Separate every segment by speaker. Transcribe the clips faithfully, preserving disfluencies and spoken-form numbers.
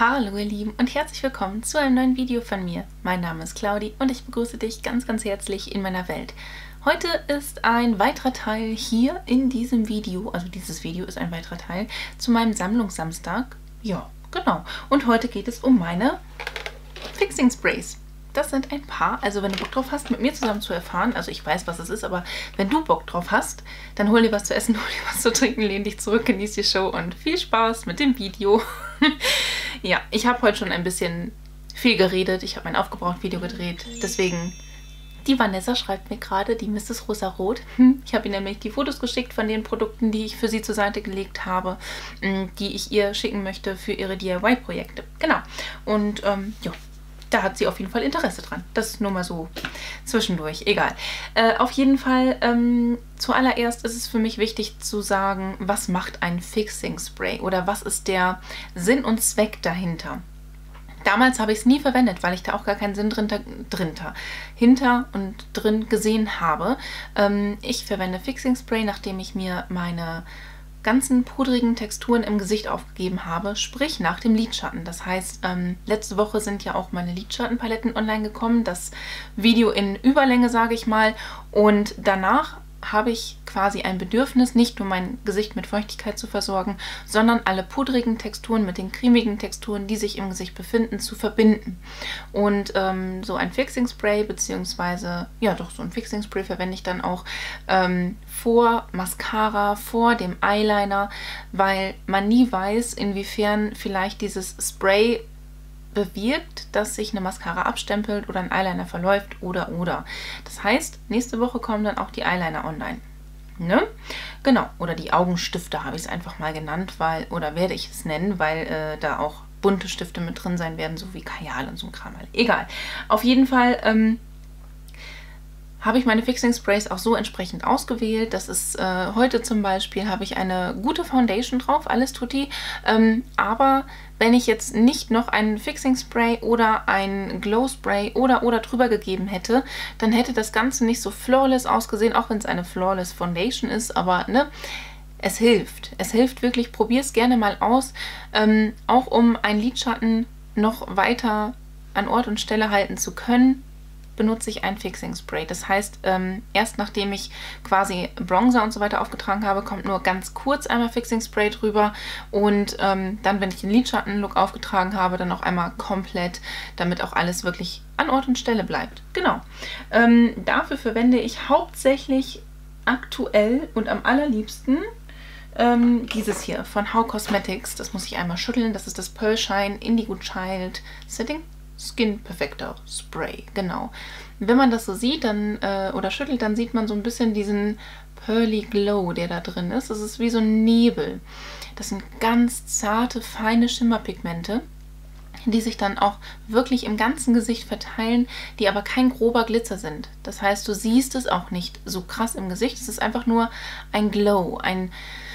Speaker 1: Hallo ihr Lieben und herzlich willkommen zu einem neuen Video von mir. Mein Name ist Claudi und ich begrüße dich ganz ganz herzlich in meiner Welt. Heute ist ein weiterer Teil hier in diesem Video, also dieses Video ist ein weiterer Teil zu meinem Sammlungssamstag. Ja, genau. Und heute geht es um meine Fixing Sprays. Das sind ein paar, also wenn du Bock drauf hast, mit mir zusammen zu erfahren, also ich weiß, was es ist, aber wenn du Bock drauf hast, dann hol dir was zu essen, hol dir was zu trinken, lehn dich zurück, genieß die Show und viel Spaß mit dem Video. Ja, ich habe heute schon ein bisschen viel geredet, ich habe mein Aufgebraucht-Video gedreht, deswegen, die Vanessa schreibt mir gerade, die Misses Rosarot. Ich habe ihr nämlich die Fotos geschickt von den Produkten, die ich für sie zur Seite gelegt habe, die ich ihr schicken möchte für ihre D I Y-Projekte. Genau, und ähm, ja. Da hat sie auf jeden Fall Interesse dran. Das ist nur mal so zwischendurch. Egal. Äh, auf jeden Fall, ähm, zuallererst ist es für mich wichtig zu sagen, was macht ein Fixing Spray oder was ist der Sinn und Zweck dahinter. Damals habe ich es nie verwendet, weil ich da auch gar keinen Sinn drin, drin hinter und drin gesehen habe. Ähm, ich verwende Fixing Spray, nachdem ich mir meine ganzen pudrigen Texturen im Gesicht aufgegeben habe, sprich nach dem Lidschatten. Das heißt, ähm, letzte Woche sind ja auch meine Lidschattenpaletten online gekommen, das Video in Überlänge, sage ich mal, und danach habe ich quasi ein Bedürfnis, nicht nur mein Gesicht mit Feuchtigkeit zu versorgen, sondern alle pudrigen Texturen mit den cremigen Texturen, die sich im Gesicht befinden, zu verbinden. Und ähm, so ein Fixing Spray, beziehungsweise, ja doch, so ein Fixing Spray verwende ich dann auch ähm, vor Mascara, vor dem Eyeliner, weil man nie weiß, inwiefern vielleicht dieses Spray bewirkt, dass sich eine Mascara abstempelt oder ein Eyeliner verläuft oder oder. Das heißt, nächste Woche kommen dann auch die Eyeliner online. Ne? Genau, oder die Augenstifte habe ich es einfach mal genannt, weil, oder werde ich es nennen, weil äh, da auch bunte Stifte mit drin sein werden, so wie Kajal und so ein Kram. Egal. Auf jeden Fall ähm, habe ich meine Fixing Sprays auch so entsprechend ausgewählt. Das ist äh, heute zum Beispiel, habe ich eine gute Foundation drauf, alles tutti. Ähm, aber wenn ich jetzt nicht noch einen Fixing Spray oder ein Glow Spray oder oder drüber gegeben hätte, dann hätte das Ganze nicht so flawless ausgesehen, auch wenn es eine flawless Foundation ist. Aber ne, es hilft. Es hilft wirklich. Probier es gerne mal aus. Ähm, auch um einen Lidschatten noch weiter an Ort und Stelle halten zu können, benutze ich ein Fixing Spray. Das heißt, ähm, erst nachdem ich quasi Bronzer und so weiter aufgetragen habe, kommt nur ganz kurz einmal Fixing Spray drüber und ähm, dann, wenn ich den Lidschatten-Look aufgetragen habe, dann noch einmal komplett, damit auch alles wirklich an Ort und Stelle bleibt. Genau. Ähm, dafür verwende ich hauptsächlich aktuell und am allerliebsten ähm, dieses hier von How Cosmetics. Das muss ich einmal schütteln. Das ist das Pearl Shine Indigo Child Setting Skin Perfector Spray, genau. Wenn man das so sieht, dann äh, oder schüttelt, dann sieht man so ein bisschen diesen Pearly Glow, der da drin ist. Das ist wie so ein Nebel. Das sind ganz zarte, feine Schimmerpigmente, die sich dann auch wirklich im ganzen Gesicht verteilen, die aber kein grober Glitzer sind. Das heißt, du siehst es auch nicht so krass im Gesicht. Es ist einfach nur ein Glow, ein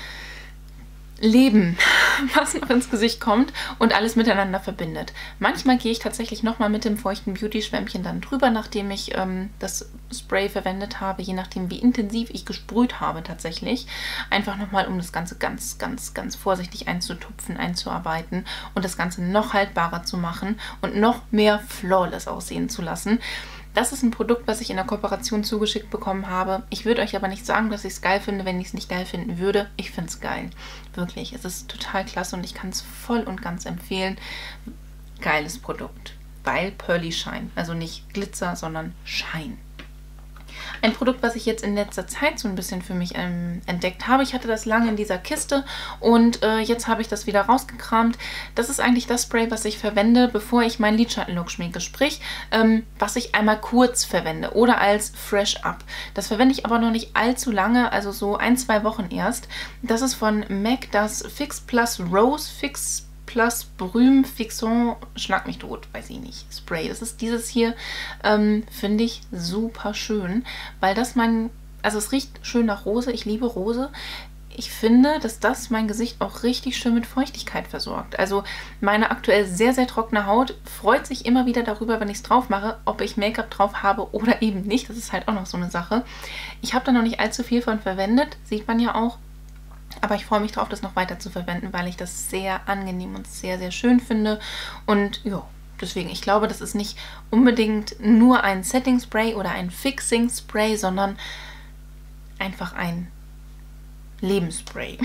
Speaker 1: Leben, was noch ins Gesicht kommt und alles miteinander verbindet. Manchmal gehe ich tatsächlich nochmal mit dem feuchten Beauty-Schwämmchen dann drüber, nachdem ich ähm, das Spray verwendet habe, je nachdem wie intensiv ich gesprüht habe tatsächlich. Einfach nochmal, um das Ganze ganz, ganz, ganz vorsichtig einzutupfen, einzuarbeiten und das Ganze noch haltbarer zu machen und noch mehr flawless aussehen zu lassen. Das ist ein Produkt, was ich in der Kooperation zugeschickt bekommen habe. Ich würde euch aber nicht sagen, dass ich es geil finde, wenn ich es nicht geil finden würde. Ich finde es geil. Wirklich. Es ist total klasse und ich kann es voll und ganz empfehlen. Geiles Produkt. Weil Pearly Shine. Also nicht Glitzer, sondern Shine. Ein Produkt, was ich jetzt in letzter Zeit so ein bisschen für mich ähm, entdeckt habe. Ich hatte das lange in dieser Kiste und äh, jetzt habe ich das wieder rausgekramt. Das ist eigentlich das Spray, was ich verwende, bevor ich meinen Lidschatten-Look schminke. Sprich, ähm, was ich einmal kurz verwende oder als Fresh Up. Das verwende ich aber noch nicht allzu lange, also so ein, zwei Wochen erst. Das ist von M A C das Fix Plus Rose Fix Plus Brüm Fixon, schlag mich tot, weiß ich nicht, Spray. Das ist dieses hier, ähm, finde ich super schön, weil das mein, also es riecht schön nach Rose, ich liebe Rose. Ich finde, dass das mein Gesicht auch richtig schön mit Feuchtigkeit versorgt. Also meine aktuell sehr, sehr trockene Haut freut sich immer wieder darüber, wenn ich es drauf mache, ob ich Make-up drauf habe oder eben nicht. Das ist halt auch noch so eine Sache. Ich habe da noch nicht allzu viel von verwendet, sieht man ja auch. Aber ich freue mich drauf, das noch weiter zu verwenden, weil ich das sehr angenehm und sehr, sehr schön finde. Und ja, deswegen, ich glaube, das ist nicht unbedingt nur ein Setting Spray oder ein Fixing Spray, sondern einfach ein Lebensspray.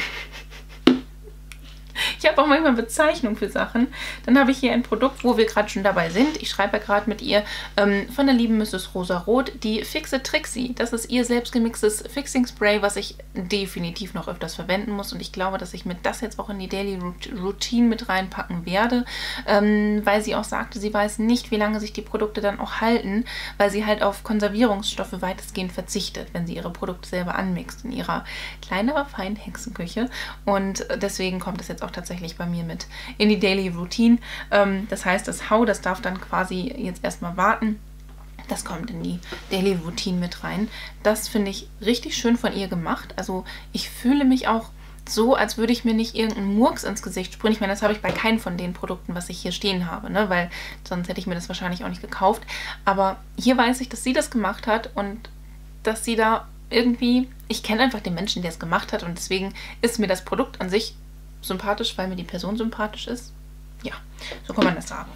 Speaker 1: Ich habe auch manchmal Bezeichnungen für Sachen. Dann habe ich hier ein Produkt, wo wir gerade schon dabei sind. Ich schreibe ja gerade mit ihr ähm, von der lieben Misses Rosarot die Fixe Trixie. Das ist ihr selbst gemixtes Fixing Spray, was ich definitiv noch öfters verwenden muss. Und ich glaube, dass ich mit das jetzt auch in die Daily Routine mit reinpacken werde, ähm, weil sie auch sagte, sie weiß nicht, wie lange sich die Produkte dann auch halten, weil sie halt auf Konservierungsstoffe weitestgehend verzichtet, wenn sie ihre Produkte selber anmixt in ihrer kleinen, aber feinen Hexenküche. Und deswegen kommt es jetzt auch tatsächlich bei mir mit in die Daily Routine. Ähm, das heißt, das Hau, das darf dann quasi jetzt erstmal warten. Das kommt in die Daily Routine mit rein. Das finde ich richtig schön von ihr gemacht. Also ich fühle mich auch so, als würde ich mir nicht irgendeinen Murks ins Gesicht sprühen. Ich meine, das habe ich bei keinem von den Produkten, was ich hier stehen habe, ne? Weil sonst hätte ich mir das wahrscheinlich auch nicht gekauft. Aber hier weiß ich, dass sie das gemacht hat und dass sie da irgendwie... Ich kenne einfach den Menschen, der es gemacht hat und deswegen ist mir das Produkt an sich sympathisch, weil mir die Person sympathisch ist. Ja, so kann man das sagen.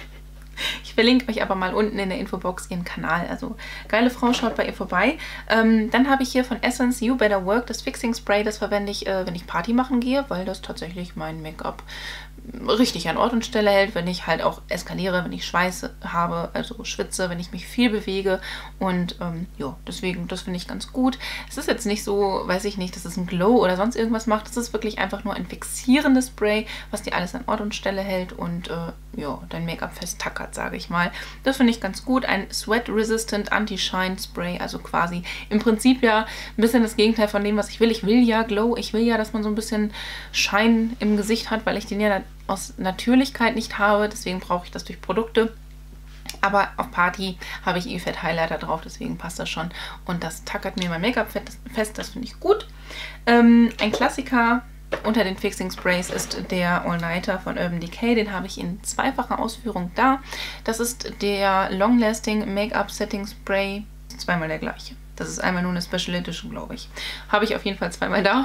Speaker 1: Ich verlinke euch aber mal unten in der Infobox ihren Kanal. Also geile Frau, schaut bei ihr vorbei. Ähm, dann habe ich hier von Essence You Better Work das Fixing Spray. Das verwende ich, äh, wenn ich Party machen gehe, weil das tatsächlich mein Make-up richtig an Ort und Stelle hält, wenn ich halt auch eskaliere, wenn ich Schweiß habe, also schwitze, wenn ich mich viel bewege und ähm, ja, deswegen, das finde ich ganz gut. Es ist jetzt nicht so, weiß ich nicht, dass es ein Glow oder sonst irgendwas macht, es ist wirklich einfach nur ein fixierendes Spray, was dir alles an Ort und Stelle hält und äh, ja, dein Make-up festtackert, sage ich mal. Das finde ich ganz gut. Ein Sweat-Resistant Anti-Shine Spray, also quasi im Prinzip ja ein bisschen das Gegenteil von dem, was ich will. Ich will ja Glow, ich will ja, dass man so ein bisschen Shine im Gesicht hat, weil ich den ja aus Natürlichkeit nicht habe, deswegen brauche ich das durch Produkte. Aber auf Party habe ich eh Fett Highlighter drauf, deswegen passt das schon. Und das tackert mir mein Make-up fest, das finde ich gut. Ähm, ein Klassiker unter den Fixing Sprays ist der All-Nighter von Urban Decay. Den habe ich in zweifacher Ausführung da. Das ist der Long Lasting Make-up Setting Spray. Zweimal der gleiche. Das ist einmal nur eine Special Edition, glaube ich. Habe ich auf jeden Fall zweimal da.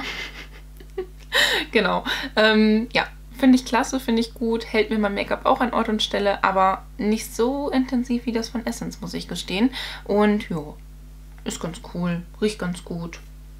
Speaker 1: Genau. Ähm, ja. Finde ich klasse, finde ich gut, hält mir mein Make-up auch an Ort und Stelle, aber nicht so intensiv wie das von Essence, muss ich gestehen. Und ja, ist ganz cool, riecht ganz gut.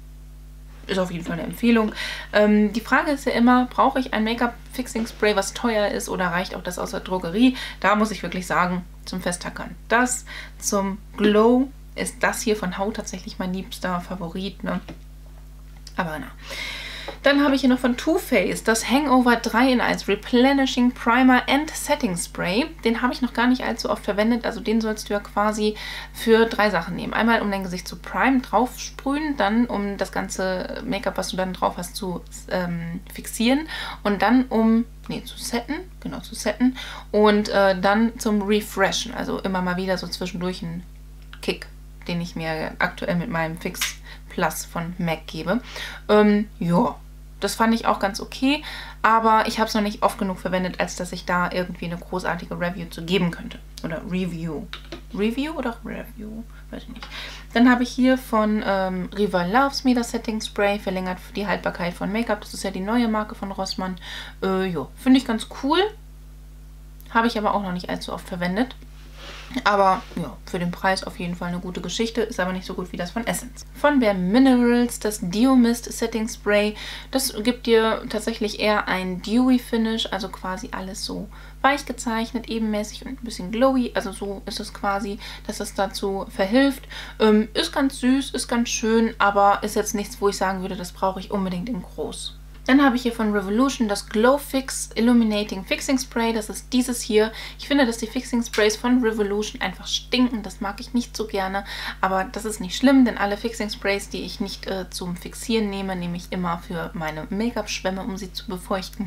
Speaker 1: Ist auf jeden Fall eine Empfehlung. Ähm, die Frage ist ja immer, brauche ich ein Make-up-Fixing-Spray, was teuer ist, oder reicht auch das aus der Drogerie? Da muss ich wirklich sagen, zum Festtackern. Das zum Glow ist das hier von Hau tatsächlich mein liebster Favorit, ne? Aber na. Dann habe ich hier noch von Too Faced das Hangover drei in eins Replenishing Primer and Setting Spray. Den habe ich noch gar nicht allzu oft verwendet, also den sollst du ja quasi für drei Sachen nehmen. Einmal um dein Gesicht zu primen, drauf sprühen, dann um das ganze Make-up, was du dann drauf hast, zu ähm, fixieren und dann um, nee, zu setten, genau, zu setten und äh, dann zum Refreshen, also immer mal wieder so zwischendurch einen Kick, den ich mir aktuell mit meinem Fix Plus von M A C gebe. Ähm, ja, das fand ich auch ganz okay, aber ich habe es noch nicht oft genug verwendet, als dass ich da irgendwie eine großartige Review zu geben könnte. Oder Review. Review oder Review? Weiß ich nicht. Dann habe ich hier von ähm, Riva Loves Me das Setting Spray, verlängert die Haltbarkeit von Make-up. Das ist ja die neue Marke von Rossmann. Äh, ja, finde ich ganz cool. Habe ich aber auch noch nicht allzu oft verwendet. Aber ja, für den Preis auf jeden Fall eine gute Geschichte, ist aber nicht so gut wie das von Essence. Von Bare Minerals das Dio Mist Setting Spray. Das gibt dir tatsächlich eher ein Dewy Finish, also quasi alles so weich gezeichnet, ebenmäßig und ein bisschen glowy. Also so ist es quasi, dass es dazu verhilft. Ähm, ist ganz süß, ist ganz schön, aber ist jetzt nichts, wo ich sagen würde, das brauche ich unbedingt in groß. Dann habe ich hier von Revolution das Glow Fix Illuminating Fixing Spray. Das ist dieses hier. Ich finde, dass die Fixing Sprays von Revolution einfach stinken. Das mag ich nicht so gerne. Aber das ist nicht schlimm, denn alle Fixing Sprays, die ich nicht äh, zum Fixieren nehme, nehme ich immer für meine Make-up-Schwämme, um sie zu befeuchten.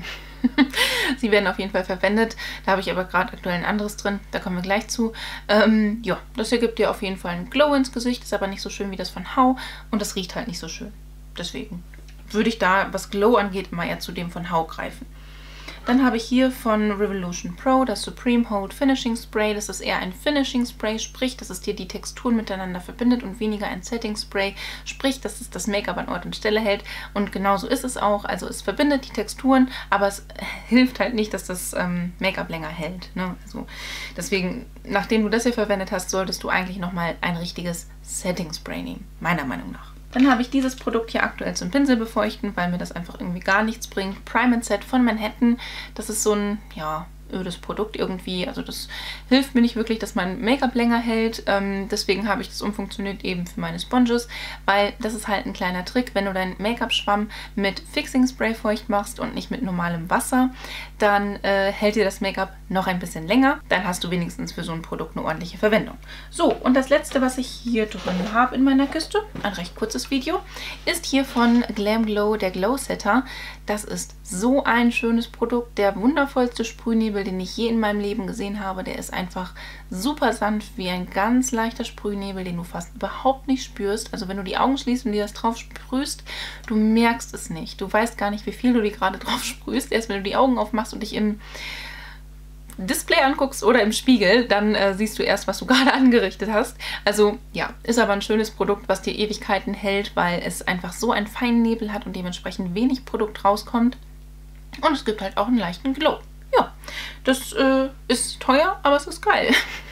Speaker 1: Sie werden auf jeden Fall verwendet. Da habe ich aber gerade aktuell ein anderes drin. Da kommen wir gleich zu. Ähm, ja, das hier gibt dir auf jeden Fall einen Glow ins Gesicht. Ist aber nicht so schön wie das von Hau. Und das riecht halt nicht so schön. Deswegen würde ich da, was Glow angeht, immer eher zu dem von Hau greifen. Dann habe ich hier von Revolution Pro das Supreme Hold Finishing Spray. Das ist eher ein Finishing Spray, sprich, dass es dir die Texturen miteinander verbindet und weniger ein Setting Spray, sprich, dass es das Make-up an Ort und Stelle hält. Und genauso ist es auch. Also es verbindet die Texturen, aber es hilft halt nicht, dass das ähm, Make-up länger hält. Ne? Also deswegen, nachdem du das hier verwendet hast, solltest du eigentlich nochmal ein richtiges Setting Spray nehmen, meiner Meinung nach. Dann habe ich dieses Produkt hier aktuell zum Pinsel befeuchten, weil mir das einfach irgendwie gar nichts bringt. Prime and Set von Manhattan. Das ist so ein, ja, ödes Produkt irgendwie. Also das hilft mir nicht wirklich, dass mein Make-up länger hält. Ähm, deswegen habe ich das umfunktioniert eben für meine Sponges, weil das ist halt ein kleiner Trick. Wenn du deinen Make-up-Schwamm mit Fixing Spray feucht machst und nicht mit normalem Wasser, dann äh, hält dir das Make-up noch ein bisschen länger. Dann hast du wenigstens für so ein Produkt eine ordentliche Verwendung. So, und das letzte, was ich hier drin habe in meiner Kiste, ein recht kurzes Video, ist hier von Glam Glow der Glow Setter. Das ist so ein schönes Produkt, der wundervollste Sprühnebel, den ich je in meinem Leben gesehen habe. Der ist einfach super sanft, wie ein ganz leichter Sprühnebel, den du fast überhaupt nicht spürst. Also wenn du die Augen schließt und dir das drauf sprühst, du merkst es nicht. Du weißt gar nicht, wie viel du dir gerade drauf sprühst. Erst wenn du die Augen aufmachst und dich im Display anguckst oder im Spiegel, dann äh, siehst du erst, was du gerade angerichtet hast. Also ja, ist aber ein schönes Produkt, was dir Ewigkeiten hält, weil es einfach so einen feinen Nebel hat und dementsprechend wenig Produkt rauskommt. Und es gibt halt auch einen leichten Glow. Ja, das äh, ist teuer, aber es ist geil.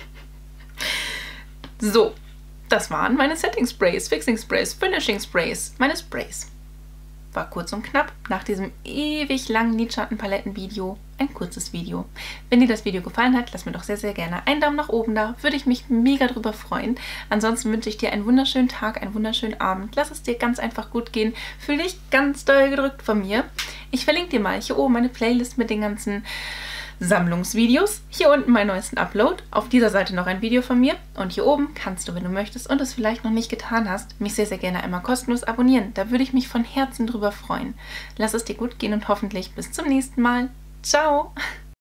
Speaker 1: So, das waren meine Setting Sprays, Fixing Sprays, Finishing Sprays, meine Sprays. War kurz und knapp. Nach diesem ewig langen Lidschattenpaletten-Video ein kurzes Video. Wenn dir das Video gefallen hat, lass mir doch sehr, sehr gerne einen Daumen nach oben da. Würde ich mich mega drüber freuen. Ansonsten wünsche ich dir einen wunderschönen Tag, einen wunderschönen Abend. Lass es dir ganz einfach gut gehen. Fühl dich ganz doll gedrückt von mir. Ich verlinke dir mal hier oben meine Playlist mit den ganzen Sammlungsvideos. Hier unten meinen neuesten Upload. Auf dieser Seite noch ein Video von mir. Und hier oben kannst du, wenn du möchtest und es vielleicht noch nicht getan hast, mich sehr, sehr gerne einmal kostenlos abonnieren. Da würde ich mich von Herzen drüber freuen. Lass es dir gut gehen und hoffentlich bis zum nächsten Mal. Ciao!